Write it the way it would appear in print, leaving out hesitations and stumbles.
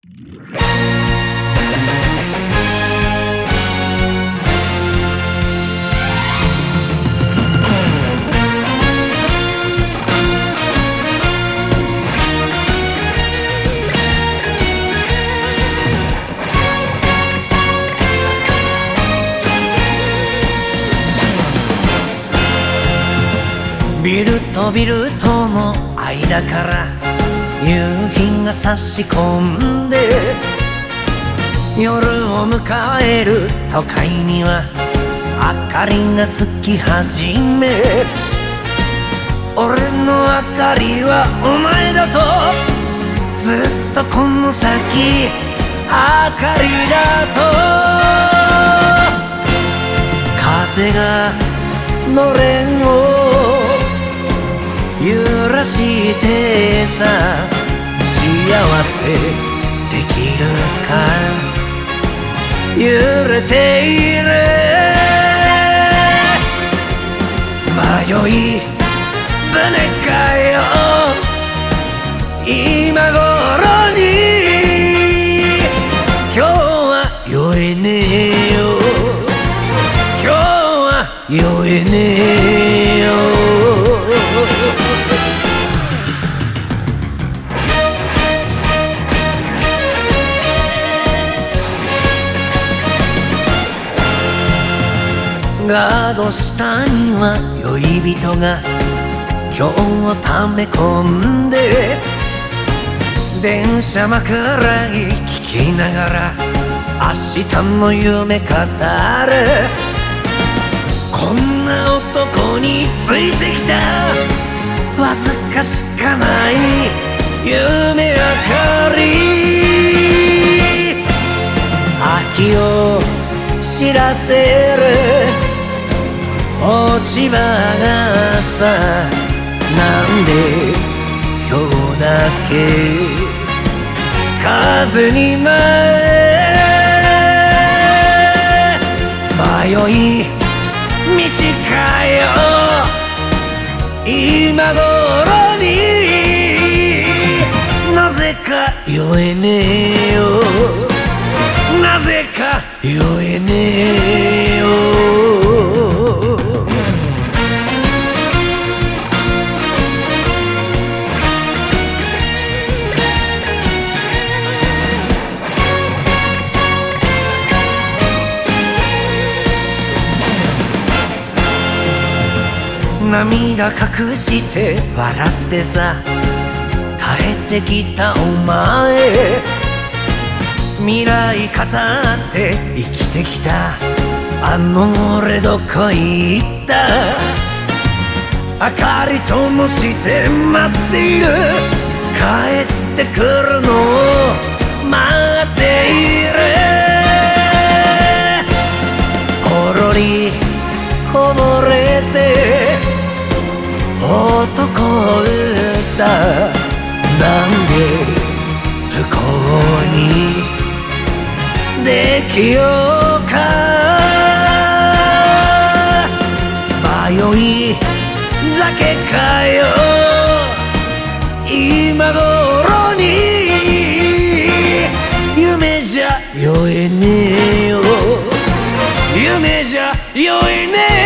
ビルとビルとの間から夕日が差し込んで、夜を迎える都会には明かりがつき始め、俺の明かりはお前だと、ずっとこの先明かりだと。風がのれんを揺らしてさ、幸せできるか、揺れている迷い船かよ、今頃に。今日は酔えねえよ、今日は酔えねえよ。ガード下には酔い人が今日を溜め込んで、電車枕に聞きながら明日の夢語る。こんな男についてきたわずかしかない夢明かり、秋を知らせる落ち葉がさ、なんで今日だけ風に舞う。迷い道かよ、今頃に。なぜか酔えねえよ、なぜか酔えねえよ。涙隠して笑ってさ、耐えてきたお前、未来語って生きてきたあの俺どこ行った。明かり灯して待っている、帰ってくるのを待っている。ほろりこぼれて男歌、なんで不幸にできようか。迷い酒かよ、今頃に。夢じゃ酔えねえよ、夢じゃ酔えねえよ。